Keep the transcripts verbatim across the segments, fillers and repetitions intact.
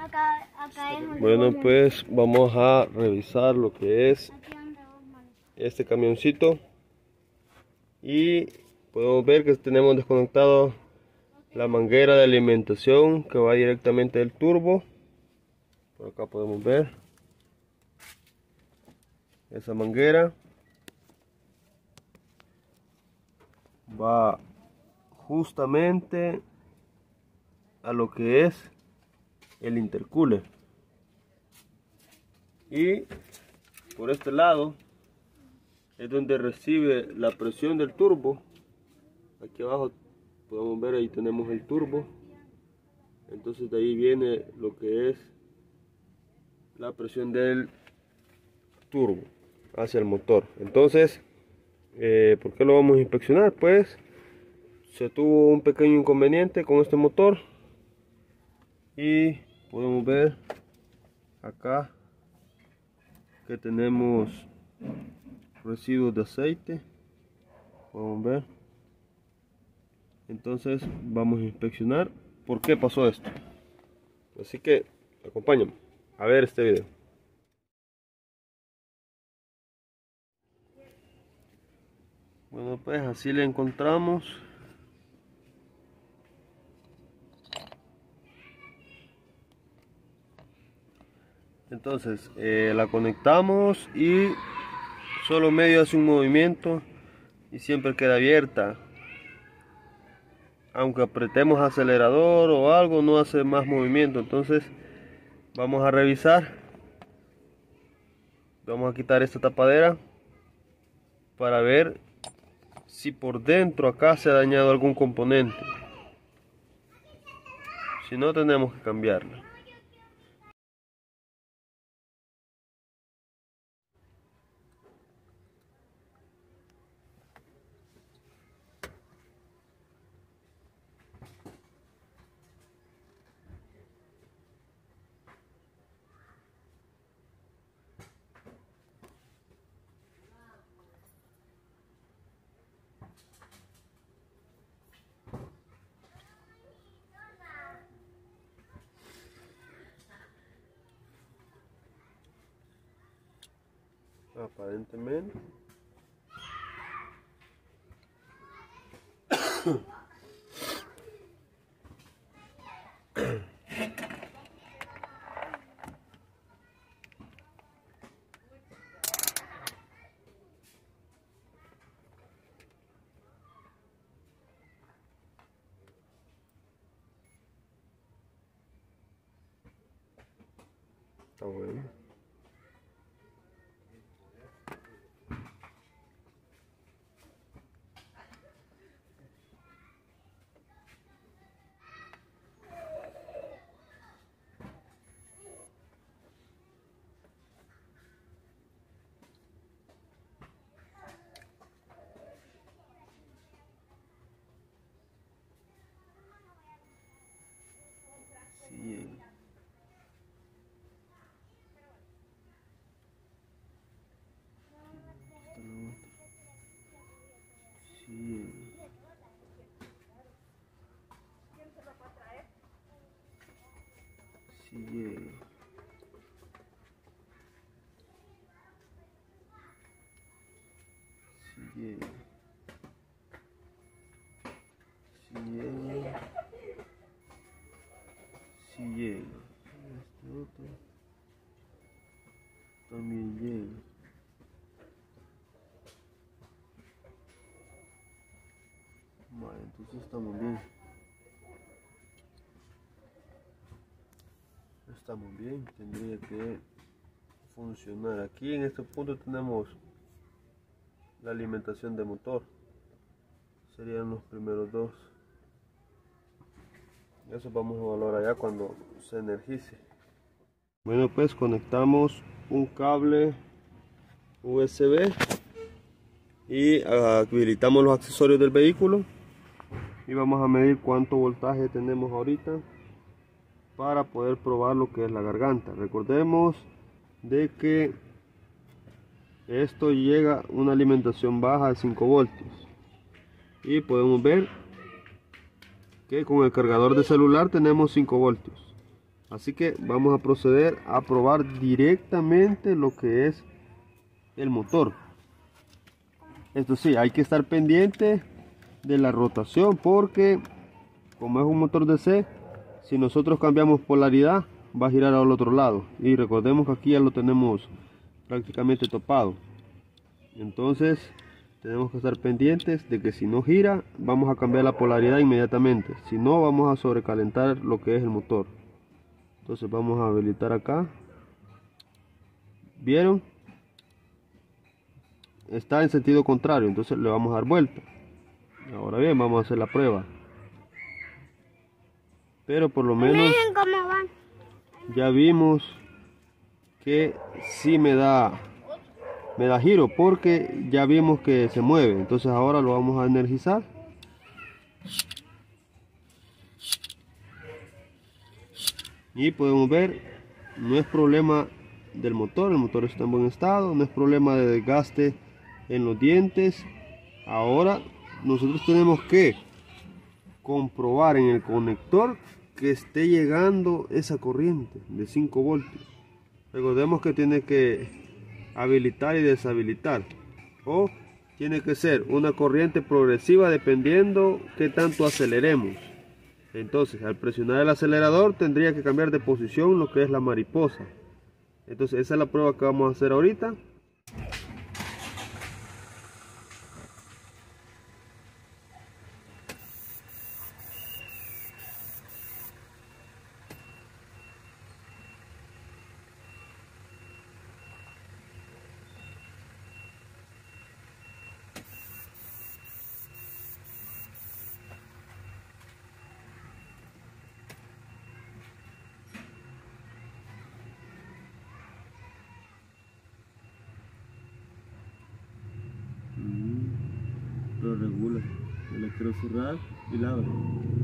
Acá, acá es donde Bueno, vos pues vamos a revisar lo que es Aquí donde vos manejas. este camioncito y podemos ver que tenemos desconectado la manguera de alimentación que va directamente del turbo. Por acá podemos ver esa manguera va justamente a lo que es el intercooler, y por este lado es donde recibe la presión del turbo. Aquí abajo podemos ver, ahí tenemos el turbo, entonces de ahí viene lo que es la presión del turbo hacia el motor. Entonces, eh, ¿por qué lo vamos a inspeccionar? Pues se tuvo un pequeño inconveniente con este motor y podemos ver acá que tenemos residuos de aceite, podemos ver. Entonces vamos a inspeccionar por qué pasó esto, así que acompáñame a ver este video. Bueno, pues así le encontramos. Entonces eh, la conectamos y solo medio hace un movimiento y siempre queda abierta. Aunque apretemos acelerador o algo, no hace más movimiento. Entonces vamos a revisar. Vamos a quitar esta tapadera para ver si por dentro acá se ha dañado algún componente. Si no, tenemos que cambiarla. Aparentemente está bueno. Sí. Sí. Sí. Sí. Sí. Sí llega. Este otro también llega. Vale, entonces estamos bien. Estamos bien, tendría que funcionar. Aquí en este punto tenemos la alimentación de motor. Serían los primeros dos. Eso vamos a evaluar allá cuando se energice. Bueno, pues conectamos un cable U S B y habilitamos los accesorios del vehículo y vamos a medir cuánto voltaje tenemos ahorita para poder probar lo que es la garganta. Recordemos de que esto llega a una alimentación baja de cinco voltios y podemos ver que con el cargador de celular tenemos cinco voltios. Así que vamos a proceder a probar directamente lo que es el motor. Esto sí, hay que estar pendiente de la rotación, porque como es un motor D C, si nosotros cambiamos polaridad va a girar al otro lado, y recordemos que aquí ya lo tenemos prácticamente topado. Entonces tenemos que estar pendientes de que si no gira vamos a cambiar la polaridad inmediatamente, si no vamos a sobrecalentar lo que es el motor. Entonces vamos a habilitar acá. ¿Vieron? Está en sentido contrario, entonces le vamos a dar vuelta. Ahora bien, vamos a hacer la prueba. Pero por lo menos Miren cómo van. ya vimos que sí me da me da giro, porque ya vimos que se mueve. Entonces ahora lo vamos a energizar. Y podemos ver, no es problema del motor, el motor está en buen estado, no es problema de desgaste en los dientes. Ahora nosotros tenemos que comprobar en el conector que esté llegando esa corriente de cinco voltios. Recordemos que tiene que habilitar y deshabilitar, o tiene que ser una corriente progresiva dependiendo qué tanto aceleremos. Entonces al presionar el acelerador tendría que cambiar de posición lo que es la mariposa. Entonces esa es la prueba que vamos a hacer ahorita. Lo regula, yo le quiero cerrar y la abro.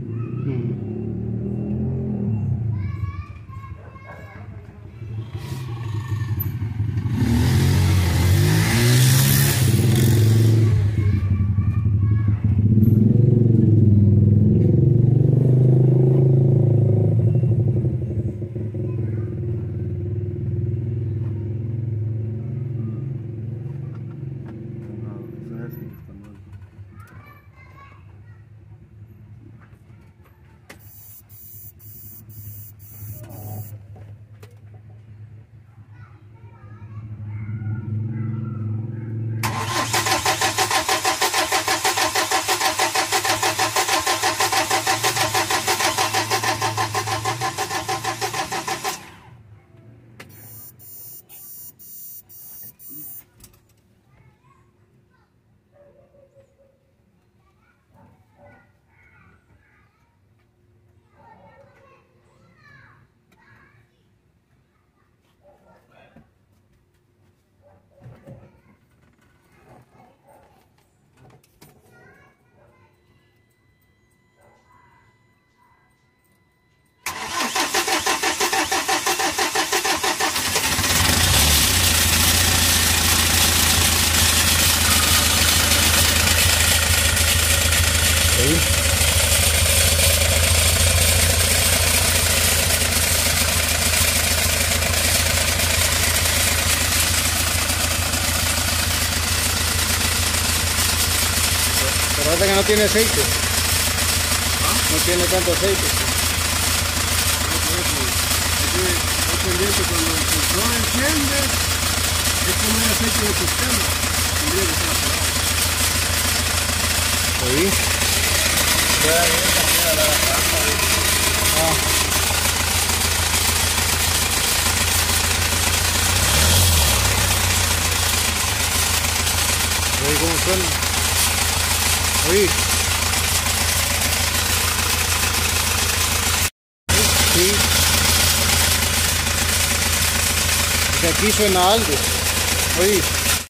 Recuerda que no tiene aceite. ¿Ah? No tiene tanto aceite. Estoy pendiente cuando el sensor enciende, es como el aceite del sistema. Tendría que estar apagado. ¿Oí? Ah. ¿Oí cómo suena? ¿Oí? Sí. Porque aquí suena algo. ¿Oí?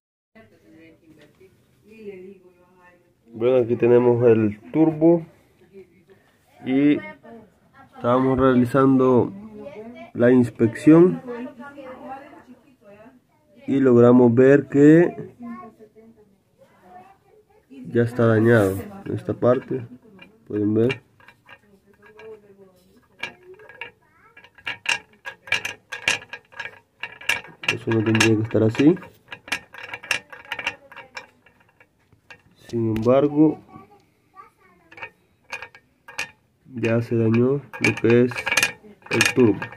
Bueno, aquí tenemos el turbo y estábamos realizando la inspección y logramos ver que ya está dañado. En esta parte pueden ver Eso no tendría que estar así. Sin embargo, ya se dañó lo que es el turbo.